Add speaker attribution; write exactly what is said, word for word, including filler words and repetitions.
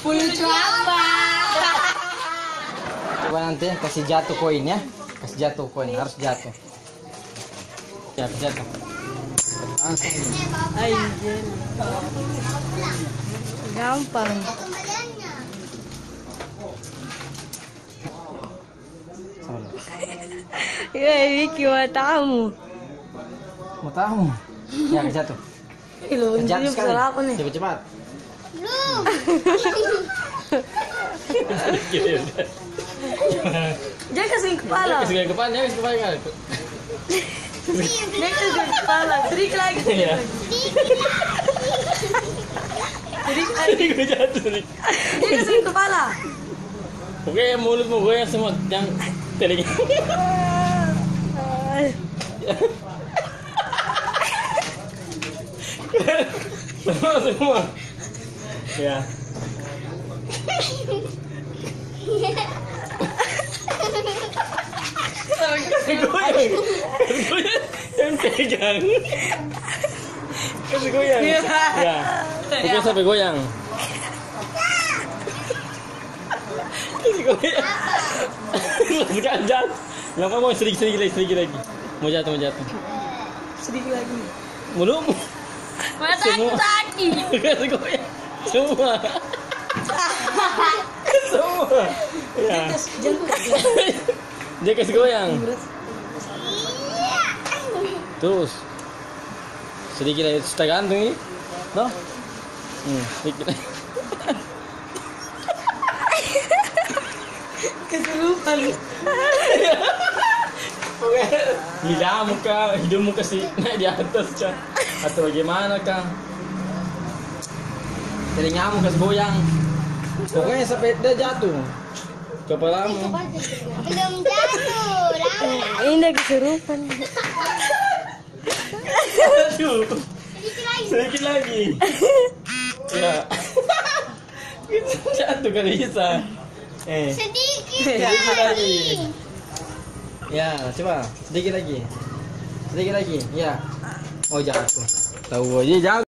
Speaker 1: Lucu apa?
Speaker 2: Coba nanti kasih jatuh koin ya. Kasih jatuh koin, harus jatuh. Ya, jatuh. Langsung.
Speaker 1: Anjir. Gampang. Ya, Vicky mau tamu.
Speaker 2: Mau tahu? Ya, jatuh.
Speaker 1: Ilo,
Speaker 2: Jatuh sekali.
Speaker 1: aku nih.
Speaker 2: Cepat cepat.
Speaker 3: Belum.
Speaker 1: Jangan kasih kepala.
Speaker 2: Kasih kepala, kasih kepala.
Speaker 1: Jangan kasih kepala. Sedikit lagi.
Speaker 2: Iya.
Speaker 1: Sedikit lagi.
Speaker 2: Gue jatuh nih.
Speaker 1: Jangan kasih kepala.
Speaker 2: Oke, mulutmu goyang semua, yang telinga. Semua semua. Ya. Kasih goyang. Kasih goyang. Yang pegang. Kasih goyang. Ya. Pokoknya sampai goyang. Kasih goyang. Sekarang jatuh. Kenapa mau sedikit sedikit lagi, sedikit lagi. Mau jatuh, mau jatuh.
Speaker 1: Sedikit lagi.
Speaker 2: Mulutmu.
Speaker 1: Mata
Speaker 2: Semua.
Speaker 1: tadi.
Speaker 2: Kasih goyang. Semua. Semua. Ya. Dia kasih goyang. Terus. Sedikit lagi, tergantung ini. No? Hmm, sedikit lagi.
Speaker 1: Kesurupan.
Speaker 2: Gila muka, hidungmu kasih naik di atas kah? Atau bagaimana kah? Telingamu kasih goyang. Pokoknya sampai dia jatuh. Kepalamu.
Speaker 3: Belum jatuh. Lama.
Speaker 1: Ini kesurupan.
Speaker 2: Aduh. Sedikit lagi. Ya. Jatuh kan bisa. Eh.
Speaker 3: Sedikit
Speaker 2: Sedikit lagi.
Speaker 3: lagi.
Speaker 2: Ya, coba sedikit lagi. Sedikit lagi. Ya. Oh jatuh. Tahu aja jatuh.